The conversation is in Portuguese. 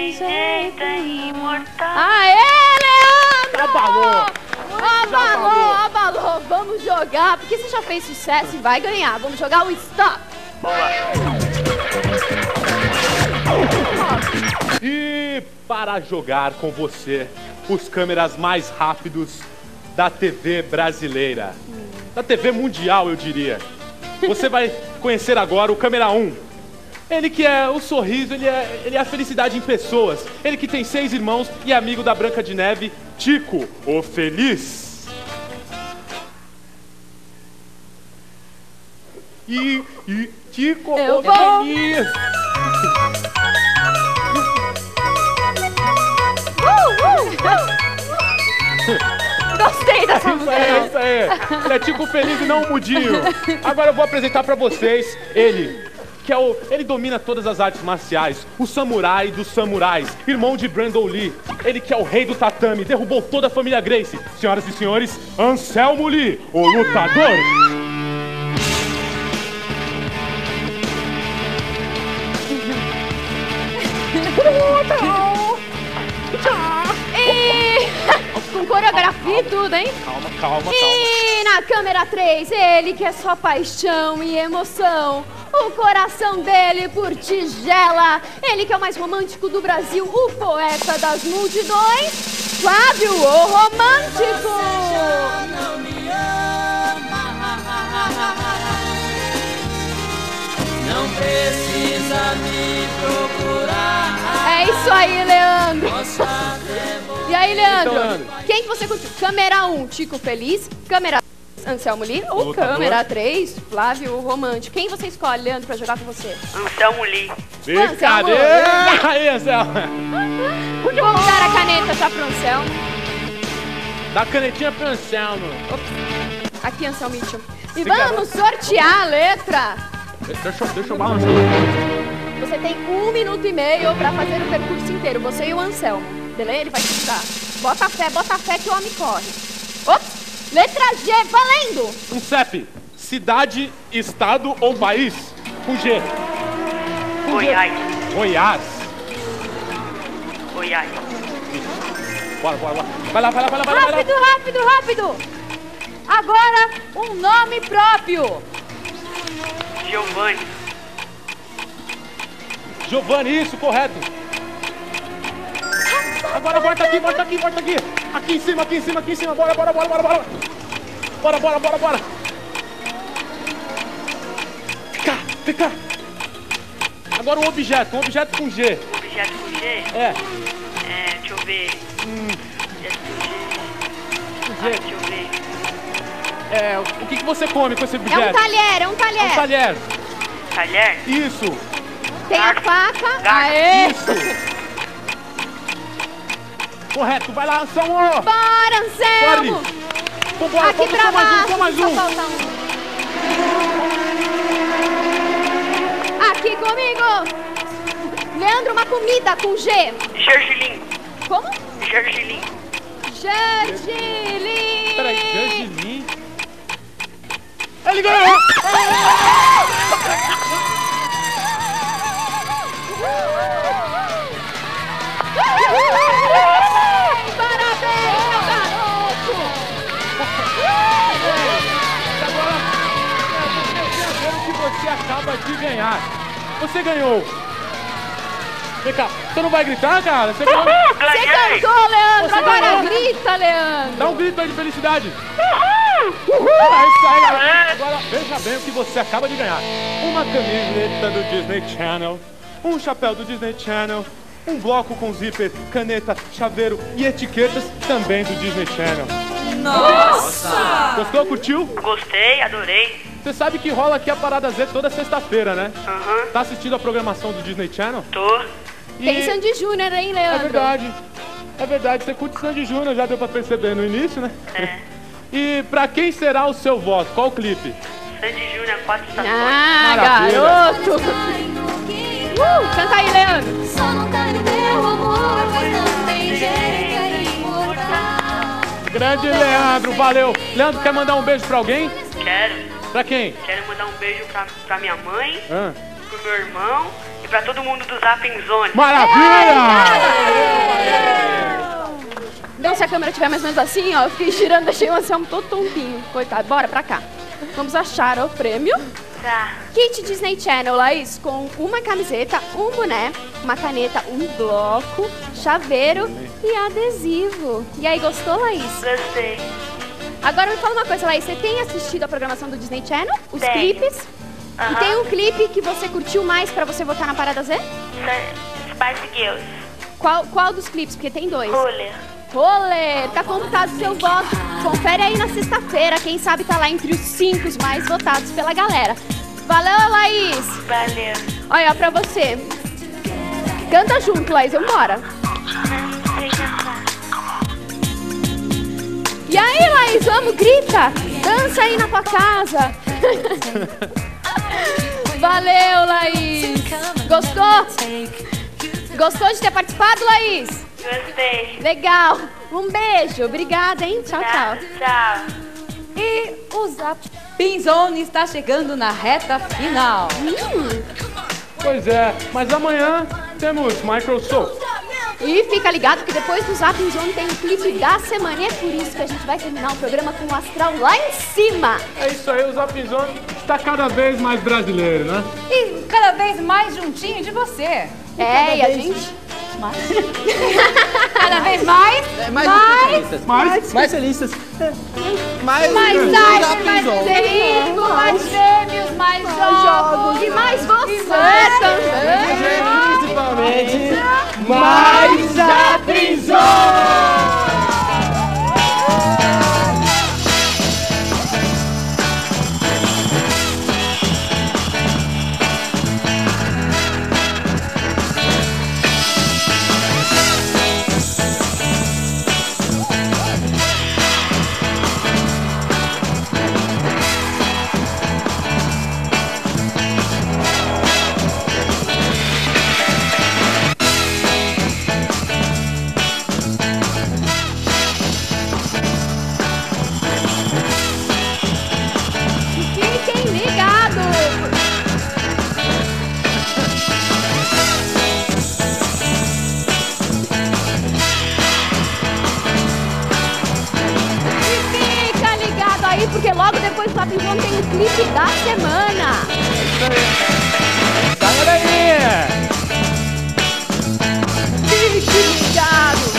jeito é imortal. Aê, Leandro! Abalou! Abalou! Vamos jogar, porque você já fez sucesso e vai ganhar. Vamos jogar o Stop! E para jogar com você, os câmeras mais rápidos da TV brasileira. Da TV mundial, eu diria. Você vai conhecer agora o câmera 1. Ele que é o sorriso, ele é a felicidade em pessoas. Ele que tem 6 irmãos e é amigo da Branca de Neve, Tico, o Feliz. E Tico, Eu o vou. Feliz. Gostei dessa música. É isso aí. Ele é Tico Feliz e não um mudinho. Agora eu vou apresentar pra vocês ele, que é ele domina todas as artes marciais, o samurai dos samurais, irmão de Brandon Lee. Ele que é o rei do tatame, derrubou toda a família Gracie. Senhoras e senhores, Anselmo Lee, o lutador. E com coreografia e tudo, hein? Calma. E na câmera 3, ele que é só paixão e emoção. O coração dele por tigela. Ele que é o mais romântico do Brasil, o poeta das multidões, Flávio, o romântico. Não me ama. Não precisa me procurar. É isso aí, Leandro. E aí, Leandro? Então, Leandro. Quem que você curtiu? Câmera 1, Tico Feliz. Câmera 2, Anselmo Lee. Ou Lutador. câmera 3, Flávio, o romântico. Quem você escolhe, Leandro, pra jogar com você? Anselmo Lee. Brincadeira! Aí, Anselmo. Vamos dar a caneta já pro Anselmo. Dá a canetinha pro Anselmo. Aqui, Anselmito. E Obrigado. vamos sortear a letra. Deixa eu balançar. Você tem 1 minuto e meio pra fazer o percurso inteiro, você e o Anselmo. Beleza? Ele vai te ajudar. Bota fé que o homem corre. Ops! Letra G, valendo! Um CEP. Cidade, estado ou país? Com G. Goiás. Goiás. Goiás. Bora. Vai lá. Rápido! Agora, um nome próprio. Giovanni. Giovanni, isso, correto. Agora volta aqui. Aqui em cima. Bora. Fica. Agora um objeto com G. Objeto com G? É. Deixa eu ver. Objeto com G. Deixa eu ver. O que você come com esse É objeto? um talher. É um talher. Talher? Isso. Tem a faca. Garfo. Aê! Isso. Correto. Vai lá, Anselmo. Bora, Anselmo! Vambora, Aqui pra baixo. só mais um. Só falta um. Aqui comigo. Leandro, uma comida com G. Gergelim. Como? Gergelim. Gergelim. Peraí, Gergelim. Ele ganhou! Parabéns, meu garoto! Agora o que você acaba de ganhar. Você ganhou. Vem cá, você não vai gritar, cara? Você ganhou. Você Ganhei. cantou, Leandro! Você Agora ganhou. grita, Leandro! Dá um grito aí de felicidade. É isso aí, galera. Agora veja bem o que você acaba de ganhar. Uma camiseta do Disney Channel, um chapéu do Disney Channel, um bloco com zíper, caneta, chaveiro e etiquetas também do Disney Channel. Nossa! Gostou? Curtiu? Gostei, adorei. Você sabe que rola aqui a Parada Z toda sexta-feira, né? Aham. Tá assistindo a programação do Disney Channel? Tô. Tem Sandy Júnior, hein, É Leandro? verdade. É verdade, você curte Sandy Júnior, já deu pra perceber no início, né? É. E pra quem será o seu voto? Qual o clipe? Sandy Júnior, 4 estações. Ah, Maravilha. garoto! Canta aí, Leandro! Só não cai no meu amor, pois não tem jeito, é imortal. Grande Leandro, valeu. Leandro, quer mandar um beijo pra alguém? Quero. Pra quem? Quero mandar um beijo pra minha mãe, Ah, pro meu irmão e pra todo mundo do Zapping Zone. Maravilha! Então, se a câmera estiver mais ou menos assim, ó, eu fiquei girando, deixei o Anselmo todo tontinho. Coitado, bora pra cá. Vamos achar o prêmio. Tá. Kit Disney Channel, Laís, com uma camiseta, um boné, uma caneta, um bloco, chaveiro e adesivo. E aí, gostou, Laís? Gostei. Agora me fala uma coisa, Laís, você tem assistido a programação do Disney Channel? Os Tenho. clipes? E Aham. tem um clipe que você curtiu mais pra você votar na Parada Z? Spice Girls. Qual dos clipes? Porque tem dois. Roller. Roller, tá computado seu voto. Confere aí na sexta-feira, quem sabe tá lá entre os 5 mais votados pela galera. Valeu, Laís! Valeu. Olha, ó, pra você. Canta junto, Laís, vambora. Não sei cantar. E aí, Laís, vamos, grita. Dança aí na tua casa. Valeu, Laís. Gostou? Gostou de ter participado, Laís? Gostei. Legal. Um beijo. Obrigada, hein? Tchau, Tá? tchau. Tchau. E o Zapping Zone está chegando na reta final. Pois é, mas amanhã temos Microsoft. E fica ligado que depois do Zapping Zone tem o clipe da semana. E é por isso que a gente vai terminar o programa com o astral lá em cima. É isso aí, o Zapping Zone está cada vez mais brasileiro, né? E cada vez mais juntinho de você. É, e a gente... Cada vez mais. Mais felizes. Mais Mais arte, mais perigo, mais prêmios, mais jogos. E mais você também. Principalmente, mais a prisão! Fiquem ligados. E fica ligado aí, porque logo depois do Zapping Zone tem o clipe da semana. Tá, galerinha! Fique ligado.